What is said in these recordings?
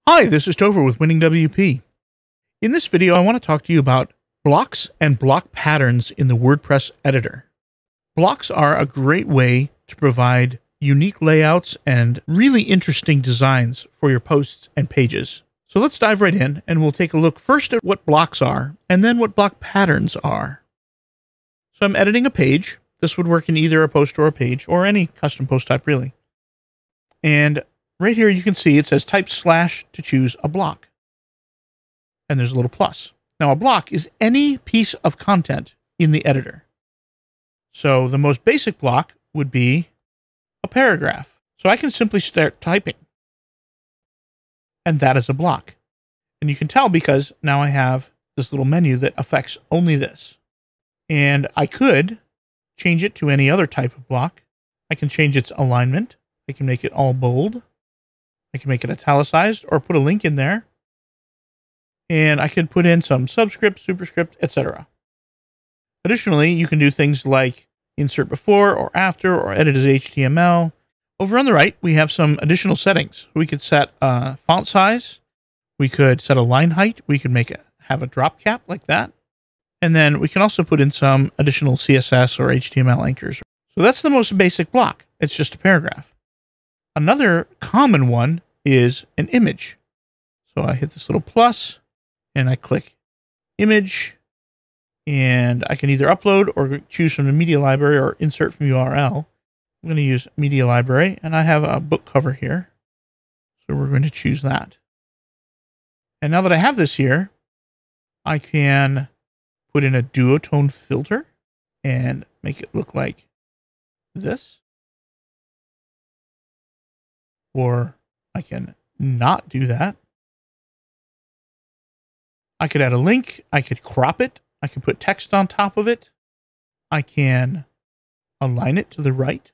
Hi, this is Topher with Winning WP. In this video, I want to talk to you about blocks and block patterns in the WordPress editor. Blocks are a great way to provide unique layouts and really interesting designs for your posts and pages. So let's dive right in and we'll take a look first at what blocks are and then what block patterns are. So I'm editing a page. This would work in either a post or a page or any custom post type really. And right here, you can see it says type / to choose a block. And there's a little plus. Now, a block is any piece of content in the editor. So the most basic block would be a paragraph. So I can simply start typing. And that is a block. And you can tell because now I have this little menu that affects only this. And I could change it to any other type of block. I can change its alignment. I can make it all bold. I can make it italicized or put a link in there. And I could put in some subscript, superscript, etc. Additionally, you can do things like insert before or after or edit as HTML. Over on the right, we have some additional settings. We could set font size. We could set a line height. We could have a drop cap like that. And then we can also put in some additional CSS or HTML anchors. So that's the most basic block. It's just a paragraph. Another common one is an image. So I hit this little plus and I click image, and I can either upload or choose from the media library or insert from URL. I'm going to use media library, and I have a book cover here. So we're going to choose that. And now that I have this here, I can put in a duotone filter and make it look like this. Or I can not do that. I could add a link. I could crop it. I can put text on top of it. I can align it to the right,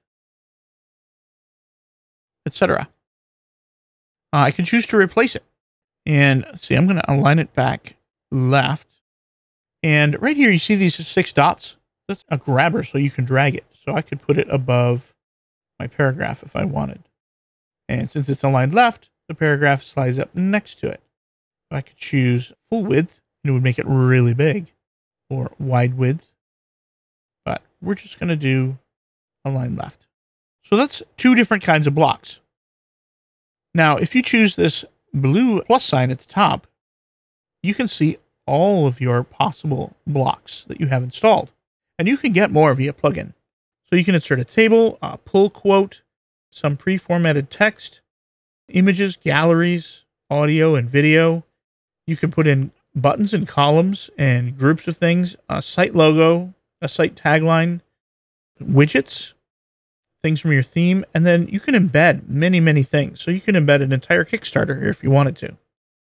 etc. I can choose to replace it. And see, I'm going to align it back left. And right here, you see these 6 dots? That's a grabber, so you can drag it. So I could put it above my paragraph if I wanted. And since it's aligned left, the paragraph slides up next to it. I could choose full width, and it would make it really big, or wide width. But we're just going to do align left. So that's 2 different kinds of blocks. Now, if you choose this blue plus sign at the top, you can see all of your possible blocks that you have installed. And you can get more via plugin. So you can insert a table, a pull quote, some pre-formatted text, images, galleries, audio, and video. You can put in buttons and columns and groups of things, a site logo, a site tagline, widgets, things from your theme, and then you can embed many, many things. So you can embed an entire Kickstarter here if you wanted to.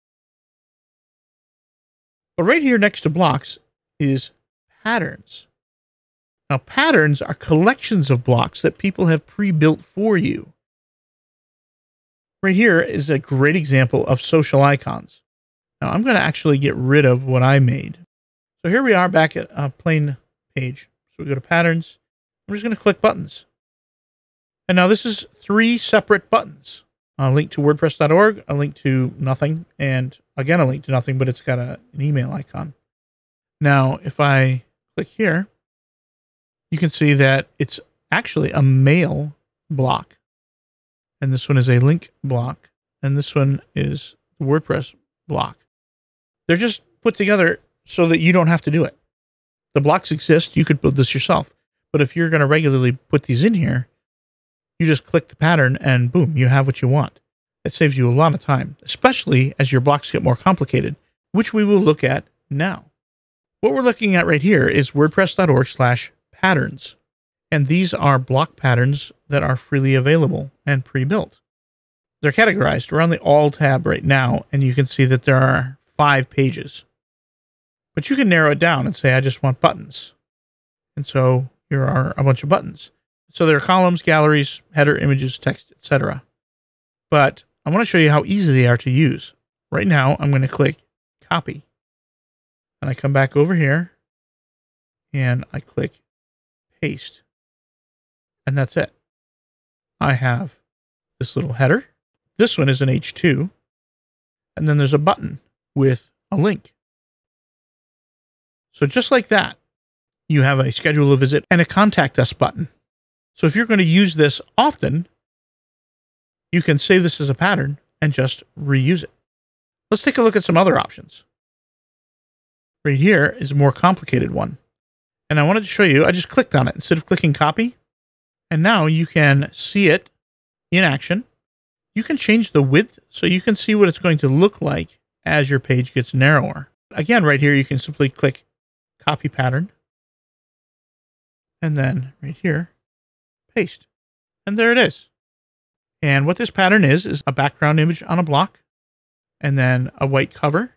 But right here next to blocks is patterns. Now, patterns are collections of blocks that people have pre-built for you. Right here is a great example of social icons. Now, I'm going to actually get rid of what I made. So here we are back at a plain page. So we go to patterns. I'm just going to click buttons. And now this is 3 separate buttons. A link to wordpress.org, a link to nothing, and again, a link to nothing, but it's got an email icon. Now, if I click here, you can see that it's actually a mail block. And this one is a link block. And this one is the WordPress block. They're just put together so that you don't have to do it. The blocks exist. You could build this yourself. But if you're going to regularly put these in here, you just click the pattern and boom, you have what you want. It saves you a lot of time, especially as your blocks get more complicated, which we will look at now. What we're looking at right here is wordpress.org/patterns. And these are block patterns that are freely available and pre-built. They're categorized. We're on the All tab right now, and you can see that there are 5 pages. But you can narrow it down and say, I just want buttons. And so here are a bunch of buttons. So there are columns, galleries, header, images, text, etc. But I want to show you how easy they are to use. Right now, I'm going to click copy. And I come back over here, and I click paste. And that's it. I have this little header. This one is an H2. and then there's a button with a link. So just like that, you have a schedule a visit and a contact us button. So if you're going to use this often, you can save this as a pattern and just reuse it. Let's take a look at some other options. Right here is a more complicated one. And I wanted to show you, I just clicked on it instead of clicking copy. And now you can see it in action. You can change the width so you can see what it's going to look like as your page gets narrower. Again, right here, you can simply click copy pattern. And then right here, paste. And there it is. And what this pattern is a background image on a block, and then a white cover,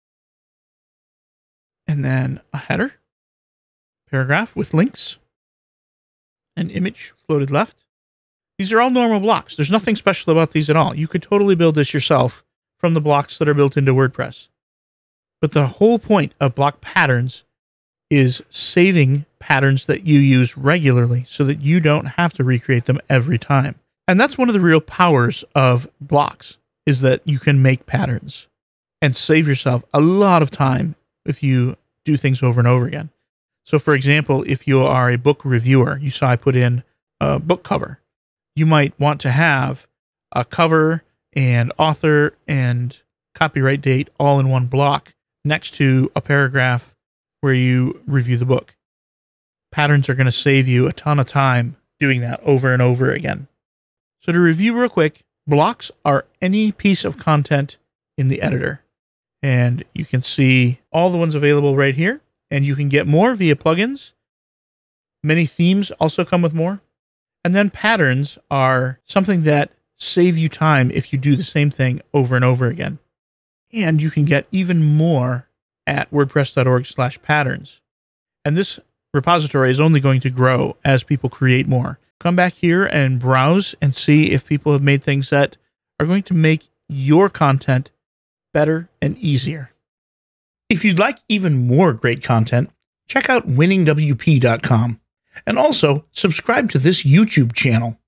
and then a header, paragraph with links, an image floated left. These are all normal blocks. There's nothing special about these at all. You could totally build this yourself from the blocks that are built into WordPress. But the whole point of block patterns is saving patterns that you use regularly so that you don't have to recreate them every time. And that's one of the real powers of blocks, is that you can make patterns and save yourself a lot of time if you do things over and over again. So for example, if you are a book reviewer, you saw I put in a book cover. You might want to have a cover and author and copyright date all in one block next to a paragraph where you review the book. Patterns are going to save you a ton of time doing that over and over again. So to review real quick, blocks are any piece of content in the editor. And you can see all the ones available right here. And you can get more via plugins. Many themes also come with more. And then patterns are something that save you time if you do the same thing over and over again. And you can get even more at wordpress.org/patterns. And this repository is only going to grow as people create more. Come back here and browse and see if people have made things that are going to make your content better and easier. If you'd like even more great content, check out winningwp.com and also subscribe to this YouTube channel.